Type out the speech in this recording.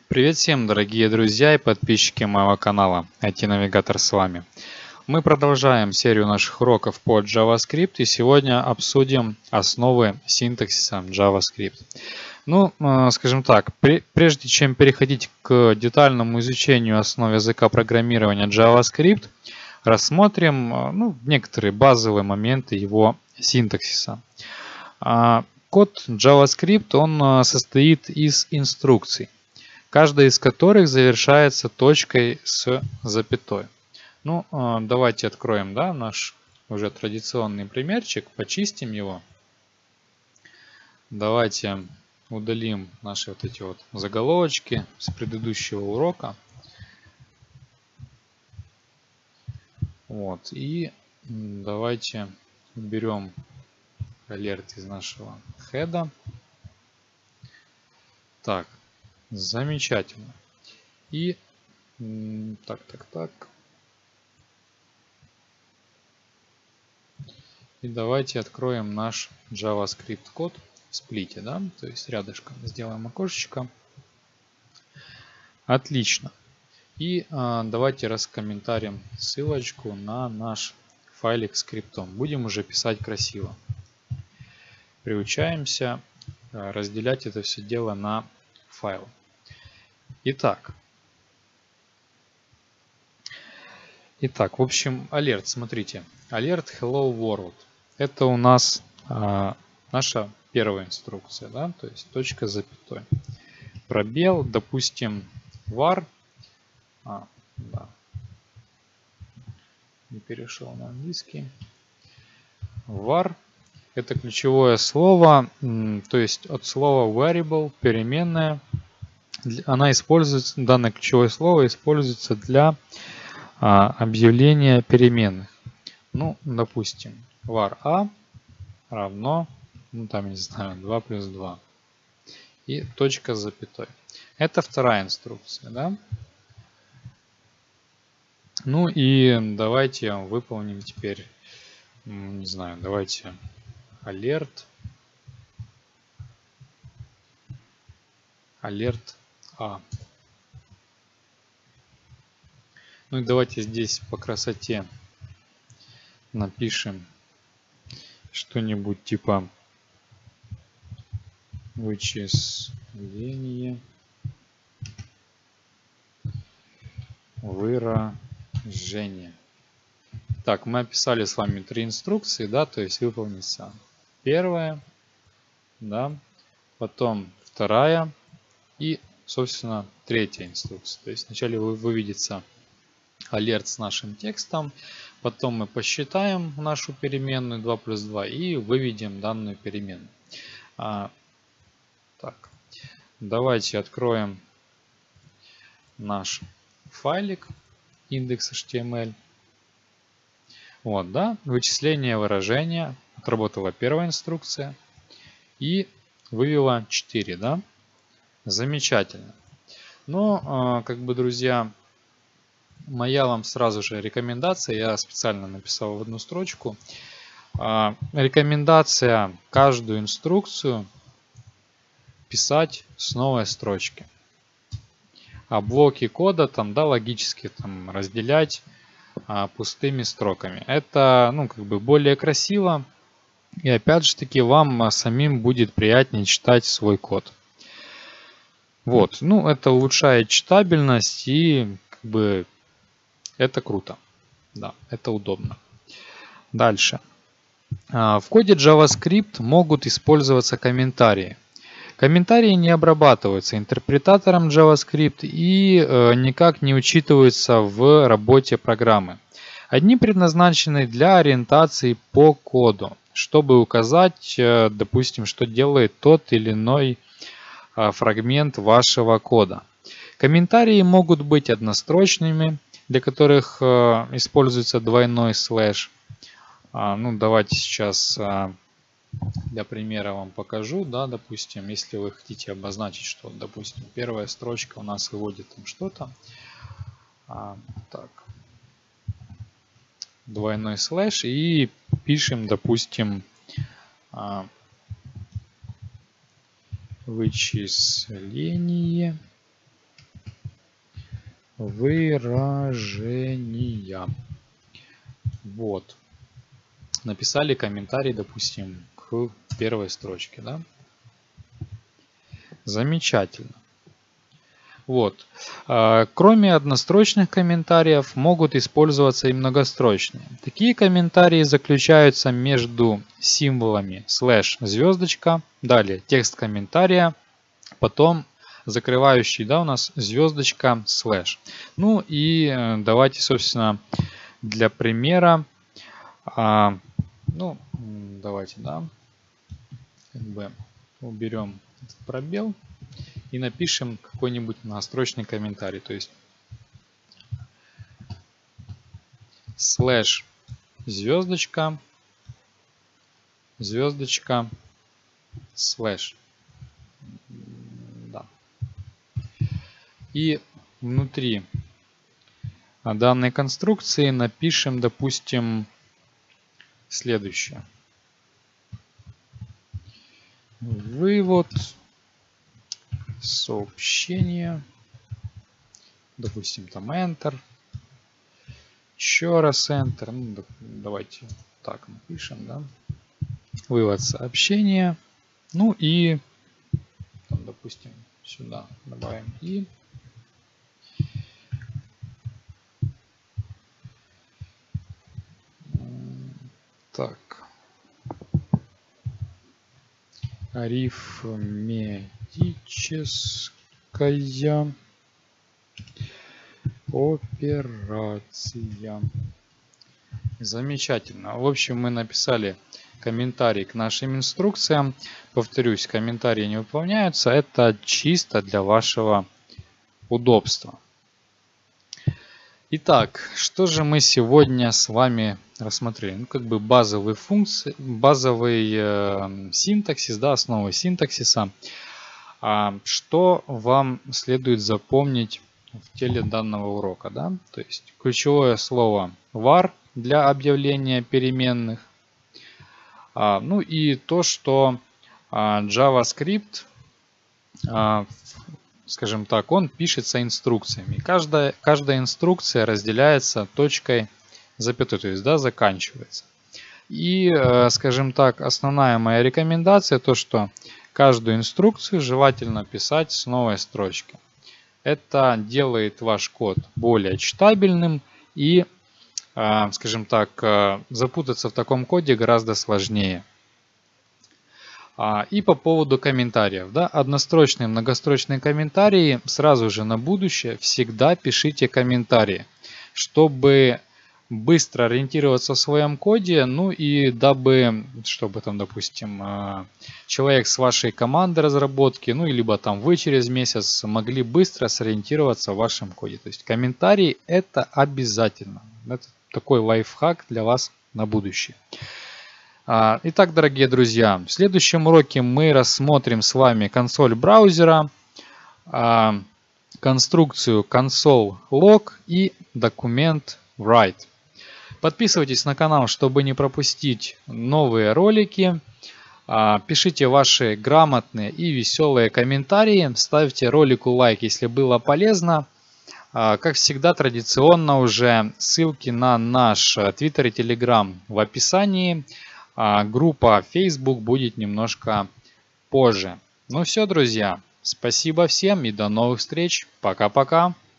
Привет всем, дорогие друзья и подписчики моего канала IT-навигатор с вами. Мы продолжаем серию наших уроков по JavaScript и сегодня обсудим основы синтаксиса JavaScript. Скажем так, прежде чем переходить к детальному изучению основ языка программирования JavaScript, рассмотрим некоторые базовые моменты его синтаксиса. Код JavaScript он состоит из инструкций, каждая из которых завершается точкой с запятой. Давайте откроем наш уже традиционный примерчик, почистим его. Давайте удалим наши вот эти вот заголовочки с предыдущего урока. И давайте уберем алерт из нашего хеда. Так, замечательно. И И давайте откроем наш JavaScript код в сплите, то есть рядышком сделаем окошечко. Отлично. И давайте раскомментарим ссылочку на наш файлик скриптом. Будем уже писать красиво. Приучаемся разделять это все дело на файлы. Итак, в общем, алерт, смотрите. Алерт Hello World. Это у нас наша первая инструкция, то есть точка с запятой. Пробел, допустим, var. Не перешел на английский. Var — это ключевое слово, то есть от слова variable, переменная. Она используется, данное ключевое слово используется для объявления переменных. Допустим, var a равно, 2 плюс 2. И точка с запятой. Это вторая инструкция, И давайте выполним теперь, давайте alert a. И давайте здесь по красоте напишем что-нибудь типа вычисление выражения. Так, мы описали с вами 3 инструкции, то есть выполнится первая, потом вторая и, собственно, третья инструкция. То есть вначале выведется алерт с нашим текстом, потом мы посчитаем нашу переменную 2 плюс 2 и выведем данную переменную. Давайте откроем наш файлик index.html. Вычисление выражения. Отработала первая инструкция и вывела 4, Замечательно. Друзья, моя вам сразу же рекомендация, я специально написал в одну строчку. Рекомендация каждую инструкцию писать с новой строчки. А блоки кода логически разделять пустыми строками. Это более красиво. И опять же таки вам самим будет приятнее читать свой код. Это улучшает читабельность и это круто. Это удобно. Дальше. В коде JavaScript могут использоваться комментарии. Комментарии не обрабатываются интерпретатором JavaScript и никак не учитываются в работе программы. Они предназначены для ориентации по коду, чтобы указать, допустим, что делает тот или иной фрагмент вашего кода. Комментарии могут быть однострочными, для которых используется двойной слэш. Давайте сейчас для примера вам покажу. Допустим, если вы хотите обозначить, что, допустим, первая строчка у нас выводит что-то. Двойной слэш и пишем, допустим, вычисление выражения. Вот. Написали комментарий, допустим, к первой строчке, да? Замечательно. Вот. Кроме однострочных комментариев могут использоваться и многострочные. Такие комментарии заключаются между символами слэш звездочка, далее текст комментария, потом закрывающий, да, у нас звездочка слэш. Ну и давайте, собственно, для примера, ну, давайте, да, как бы уберем этот пробел и напишем какой-нибудь многострочный комментарий. То есть слэш звездочка, звездочка, слэш. Да. И внутри данной конструкции напишем, допустим, следующее. Вывод сообщения, допустим, там Enter, еще раз Enter, ну, давайте так напишем, да, вывод сообщения, ну и, там, допустим, сюда добавим и. Так, арифметическая операция. Замечательно. В общем, мы написали комментарий к нашим инструкциям. Повторюсь, комментарии не выполняются. Это чисто для вашего удобства. Итак, что же мы сегодня с вами рассмотрели? Ну, как бы базовые функции, базовый синтаксис, да, основы синтаксиса. Что вам следует запомнить в теле данного урока, да? То есть ключевое слово var для объявления переменных. Ну и то, что JavaScript, скажем так, он пишется инструкциями. Каждая инструкция разделяется точкой, запятой, то есть, да, заканчивается. И, скажем так, основная моя рекомендация, то, что каждую инструкцию желательно писать с новой строчки. Это делает ваш код более читабельным и, скажем так, запутаться в таком коде гораздо сложнее. И по поводу комментариев, да, однострочные, многострочные комментарии, сразу же на будущее всегда пишите комментарии, чтобы быстро ориентироваться в своем коде, ну и дабы, чтобы там, допустим, человек с вашей команды разработки, ну и либо там вы через месяц могли быстро сориентироваться в вашем коде. То есть комментарии это обязательно. Это такой лайфхак для вас на будущее. Итак, дорогие друзья, в следующем уроке мы рассмотрим с вами консоль браузера, конструкцию console.log и документ write. Подписывайтесь на канал, чтобы не пропустить новые ролики. Пишите ваши грамотные и веселые комментарии. Ставьте ролику лайк, если было полезно. Как всегда, традиционно уже ссылки на наш Twitter и Telegram в описании. Группа Facebook будет немножко позже. Ну все, друзья, спасибо всем и до новых встреч. Пока-пока.